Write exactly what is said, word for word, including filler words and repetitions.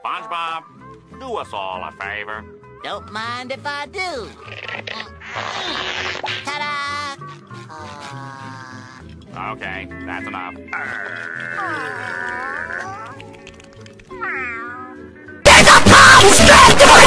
SpongeBob, do us all a favor. Don't mind if I do. Ta-da! Uh... Okay, that's enough. There's a bomb strapped to my